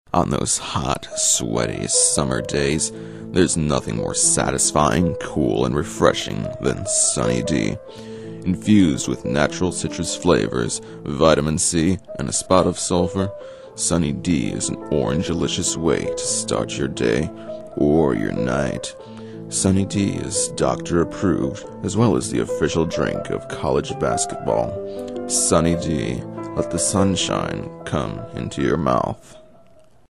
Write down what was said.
On those hot, sweaty summer days, there's nothing more satisfying, cool, and refreshing than Sunny D. Infused with natural citrus flavors, vitamin C, and a spot of sulfur, Sunny D is an orange-delicious way to start your day or your night. Sunny D is doctor approved, as well as the official drink of college basketball. Sunny D, let the sunshine come into your mouth.